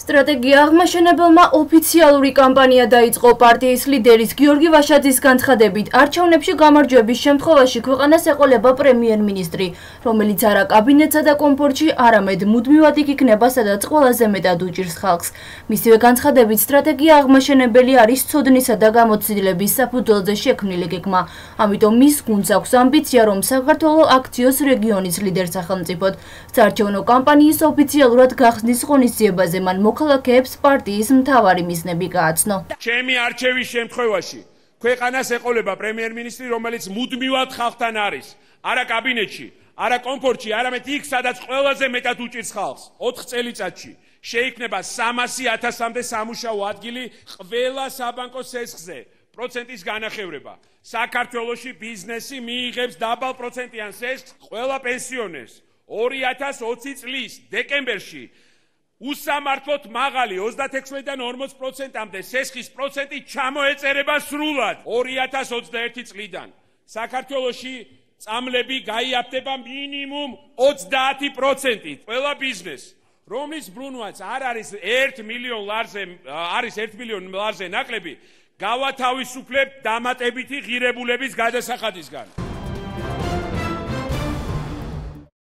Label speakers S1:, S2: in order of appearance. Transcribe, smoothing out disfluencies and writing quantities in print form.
S1: სტრატეგია აღმაშენებელმა ოფიციალური კამპანია დაიწყო პარტიის ლიდერის გიორგი ვაშაძის განცხადებით. არჩევნებში გამარჯვების შემთხვევაში ქვეყანას ეყოლება პრემიერ-მინისტრი, რომელიც არა კაბინეტსა და კომფორტში, არამედ მუდმივად იქ იქნება, სადაც ყველაზე მეტად უჭირს ხალხს. მისივე განცხადებით, სტრატეგია აღმაშენებელი არის ცოდნისა და გამოცდილების საფუძველზე შექმნილი გეგმა. ამიტომ მის გუნდს აქვს ამბიცია, რომ საქართველო აქციოს რეგიონის ლიდერ სახელმწიფოდ. საარჩევნო კამპანიის ოფიციალურად გახსნის ღონისძიებაზე მან მოქალაქეებს პარტიის მთავარი მიზნები გააცნო.
S2: ჩემი არჩევის შემთხვევაში ქვეყანას ეყოლება პრემიერ-მინისტრი, რომელიც მუდმივად ხალხთან არის, არა კაბინეტში, არა კომფორტში, არამედ იქ, სადაც ყველაზე მეტად უჭირს ხალხს. 4 წელიწადში შეიქმნება 300,000-მდე სამუშაო ადგილი ყველა საბანკო სესხზე. პროცენტის განახევრება. საქართველოში ბიზნესი მიიღებს დაბალ პროცენტიან სესხს ყველა პენსიონერს. 2020 წლის დეკემბერში უსამართლოდ მაღალი 36-დან 40%-მდე სესხის პროცენტი ჩამოეწერება სრულად 2021 წლიდან. საქართველოში წამლები გაიაფდება მინიმუმ 30%-ით. ყველა ბიზნესს, რომლის ბრუნვაც არ არის 1 მილიონ ლარზე ნაკლები, გავათავისუფლებთ დამატებითი ღირებულების გადასახადისგან.